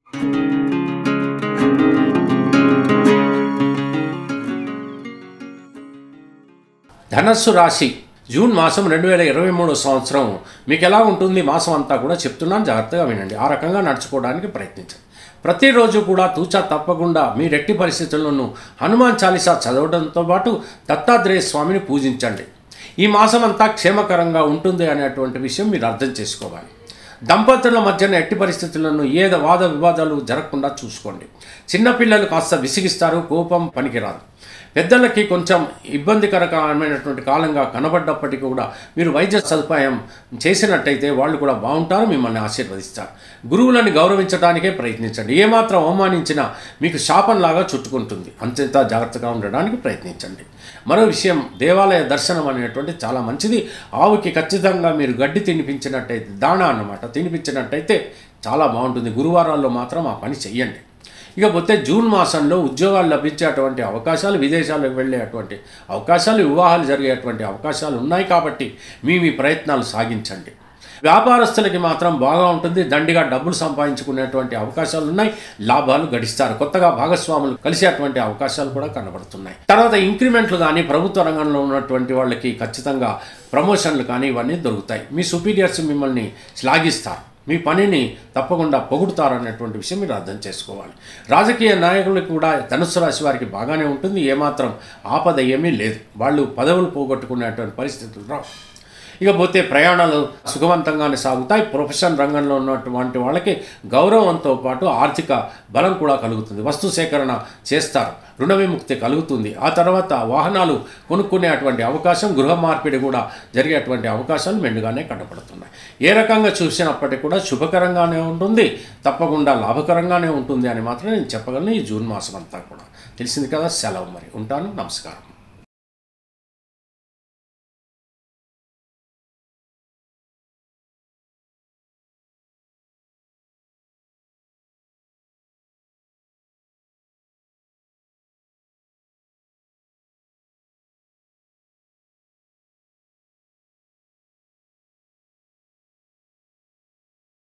ధనస్సు రాశి జూన్ మాసం 2023 సంవత్సరం మీకు ఎలా ఉంటుంది మాసం అంతా కూడా చెప్తున్నాను, జాగ్రత్తగా వినండి. ఆ రకంగా నడుచుకోవడానికి ప్రయత్నించండి. ప్రతిరోజు కూడా తూచా తప్పకుండా మీ రెట్టి పరిస్థితులను హనుమాన్ చాలీసా చదవడంతో పాటు దత్తాత్రేయ స్వామిని పూజించండి. ఈ మాసం అంతా క్షేమకరంగా ఉంటుంది అనేటువంటి విషయం మీరు అర్థం చేసుకోవాలి. దంపతుల మధ్యన ఎట్టి పరిస్థితులను వాద వివాదాలు జరగకుండా చూసుకోండి. చిన్నపిల్లలు కాస్త విసిగిస్తారు, కోపం పనికిరాదు. పెద్దలకి కొంచెం ఇబ్బందికరమైనటువంటి కాలంగా కనబడ్డప్పటికీ కూడా మీరు వైద్య సదుపాయం చేసినట్టయితే వాళ్ళు కూడా బాగుంటారు, మిమ్మల్ని ఆశీర్వదిస్తారు. గురువులను గౌరవించడానికే ప్రయత్నించండి. ఏమాత్రం అవమానించినా మీకు శాపంలాగా చుట్టుకుంటుంది. అంతేంత జాగ్రత్తగా ఉండడానికి ప్రయత్నించండి. మరో విషయం, దేవాలయ దర్శనం అనేటువంటి చాలా మంచిది. ఆవుకి ఖచ్చితంగా మీరు గడ్డి తినిపించినట్టయితే, దాణా అన్నమాట తినిపించినట్టయితే చాలా బాగుంటుంది. గురువారాల్లో మాత్రం ఆ పని చెయ్యండి. ఇకపోతే జూన్ మాసంలో ఉద్యోగాలు లభించేటువంటి అవకాశాలు, విదేశాలకు వెళ్ళేటువంటి అవకాశాలు, వివాహాలు జరిగేటువంటి అవకాశాలు ఉన్నాయి. కాబట్టి మీ ప్రయత్నాలు సాగించండి. వ్యాపారస్తులకి మాత్రం బాగా ఉంటుంది. దండిగా డబ్బులు సంపాదించుకునేటువంటి అవకాశాలు ఉన్నాయి. లాభాలు గడిస్తారు. కొత్తగా భాగస్వాములు కలిసేటువంటి అవకాశాలు కూడా కనబడుతున్నాయి. తర్వాత ఇంక్రిమెంట్లు కానీ, ప్రభుత్వ రంగంలో ఉన్నటువంటి వాళ్ళకి ఖచ్చితంగా ప్రమోషన్లు కానీ ఇవన్నీ దొరుకుతాయి. మీ సుపీరియర్స్ మిమ్మల్ని శ్లాఘిస్తారు, మీ పనిని తప్పకుండా పొగుడుతారనేటువంటి విషయం మీరు అర్థం చేసుకోవాలి. రాజకీయ నాయకులకు కూడా ధనుస్సు రాశి వారికి బాగానే ఉంటుంది. ఏమాత్రం ఆపద ఏమీ లేదు. వాళ్ళు పదవులు పోగొట్టుకునేటువంటి పరిస్థితులు రావు. ఇకపోతే ప్రయాణాలు సుఖవంతంగానే సాగుతాయి. ప్రొఫెషన్ రంగంలో ఉన్నటువంటి వాళ్ళకి గౌరవంతో పాటు ఆర్థిక బలం కూడా కలుగుతుంది. వస్తు సేకరణ చేస్తారు, రుణ విముక్తి కలుగుతుంది. ఆ తర్వాత వాహనాలు కొనుక్కునేటువంటి అవకాశం, గృహ మార్పిడి కూడా జరిగేటువంటి అవకాశాలు మెండుగానే కనపడుతున్నాయి. ఏ రకంగా చూసినప్పటికీ కూడా శుభకరంగానే ఉంటుంది, తప్పకుండా లాభకరంగానే ఉంటుంది అని మాత్రం నేను చెప్పగలను. ఈ జూన్ మాసం అంతా కూడా తెలిసింది కదా. సెలవు మరి, ఉంటాను. నమస్కారం.